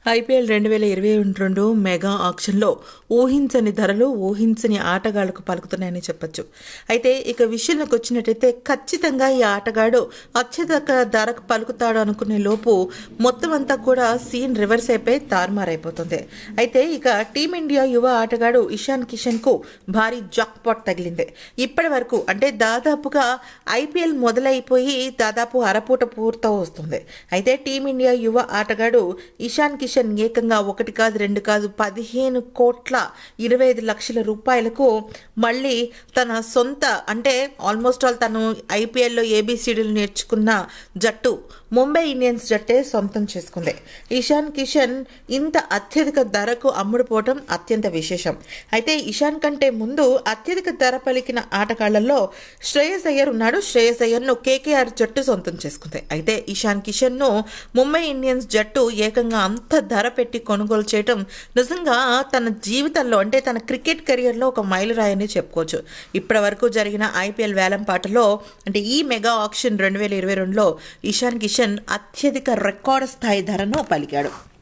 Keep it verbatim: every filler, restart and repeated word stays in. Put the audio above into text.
IPL రెండు వేల ఇరవై రెండు మెగా ఆక్షన్లో ఊహించని ధరలు ఊహించని ఆటగాళ్లకు పలుకుతున్నాయని చెప్పొచ్చు. అయితే ఇక విషయంలోకి వచ్చినట్టయితే ఖచ్చితంగా ఈ ఆటగాడు అత్యధిక ధరకు పలుకుతాడు అనుకునే లోపు మొత్తం అంతా కూడా సీన్ రివర్స్ అయిపోయి తారుమారైపోతుంది. అయితే ఇక టీమిండియా యువ ఆటగాడు ఇషాన్ కిషన్ కు భారీ జాక్ పాట్ తగిలింది. ఇప్పటి వరకు అంటే దాదాపుగా ఐపీఎల్ మొదలైపోయి దాదాపు అరపూట పూర్తి వస్తుంది. అయితే టీమిండియా యువ ఆటగాడు ఇషాన్ కిషన్ ఏకంగా ఒకటి కాదు రెండు కాదు పదిహేను కోట్ల ఇరవై ఐదు లక్షల రూపాయలకు మళ్ళీ తన సొంత అంటే ఆల్మోస్ట్ ఆల్ తను ఐపీఎల్లో ఏబిసిడీలు నేర్చుకున్న జట్టు ముంబై ఇండియన్స్ జట్టే సొంతం చేసుకుంది. ఇషాన్ కిషన్ ఇంత అత్యధిక ధరకు అమ్ముడుపోవటం అత్యంత విశేషం. అయితే ఇషాన్ కంటే ముందు అత్యధిక ధర పలికిన ఆటగాళ్లలో శ్రేయస్ అయ్యర్ ఉన్నాడు. శ్రేయస్ అయ్యర్ ను కేకేఆర్ జట్టు సొంతం చేసుకుంది. అయితే ఇషాన్ కిషన్ ను ముంబై ఇండియన్స్ జట్టు ఏకంగా అంత ధర పెట్టి కొనుగోలు చేయటం నిజంగా తన జీవితంలో అంటే తన క్రికెట్ కెరియర్లో ఒక మైలురాయని చెప్పుకోవచ్చు. ఇప్పటి వరకు జరిగిన ఐపీఎల్ వేలంపాటలో అంటే ఈ మెగా ఆక్షన్ రెండు వేల ఇరవై రెండులో ఇషాన్ కిషన్ అత్యధిక రికార్డు స్థాయి ధరను పలికాడు.